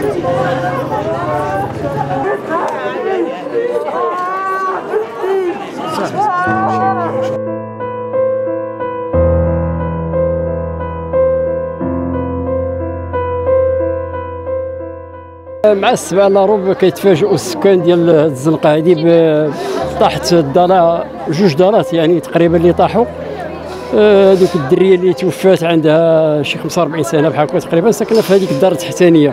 مع السبع لاروب كيتفاجئوا السكان ديال الزنقه هذه طاحت الدار، جوج دارات يعني تقريبا اللي طاحوا. هذيك الدريه اللي توفات عندها شي 45 سنه بحال هكا تقريبا، ساكنه في هذيك الدار التحتانيه.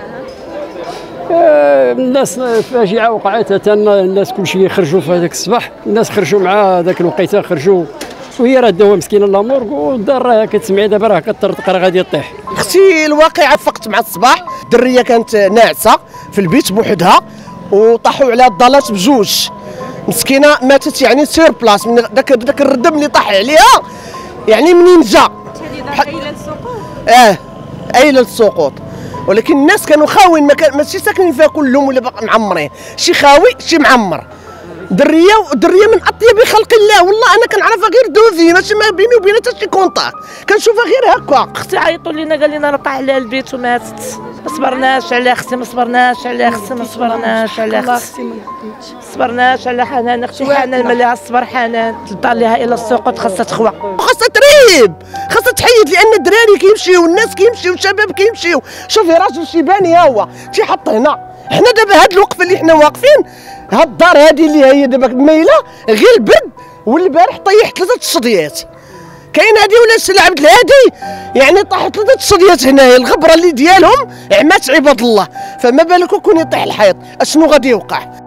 الناس فاجعه وقعت، حتى الناس كلشي خرجوا في هذاك الصباح، الناس خرجوا مع ذاك الوقيته، خرجوا وهي راه داوها مسكينه لامورغ، والدار راه كتسمعي دابا راه كطرطق راه غادي طيح. اختي الواقعه فقت مع الصباح، الدريه كانت ناعسه في البيت بوحدها وطاحوا عليها الضالات بجوج، مسكينه ماتت يعني سير بلاص من داك الردم اللي طاح عليها، يعني منين جا قايله للسقوط. قايله للسقوط، ولكن الناس كانوا خاوين، ماشي ساكنين فيها كلهم ولا باقي معمرين، شي خاوي شي معمر. دريه من اطيب خلق الله، والله انا كنعرفها غير دوزي، ماشي ما بيني وبينها حتى شي كونطا، كنشوفها غير هكا. اختي عيطوا لينا قال لنا راه طاح عليها البيت وماتت. ما صبرناش على اختي، ما صبرناش على اختي، ما صبرناش على اختي، ما صبرناش على حنان اختي. حنان مليها الصبر، حنان تلطى لها الى السقوط، خاصها تخوى، خاصها تريب، خاصها تحيد، لان الدراري كيمشيو والناس كيمشيو والشباب كيمشيو. شوفي راجل شيباني ها هو تيحط هنا، حنا دابا هاد الوقفه اللي حنا واقفين، هاد الدار هادي اللي هي دابا مايله غير البرد، والبارح طيح 3 الصديات. كاين هادي ولا السي عبد الهادي يعني طاح 3 الصديات هنايا، الغبره اللي ديالهم عمات عباد الله، فما بالك كون يطيح الحيط اشنو غادي يوقع.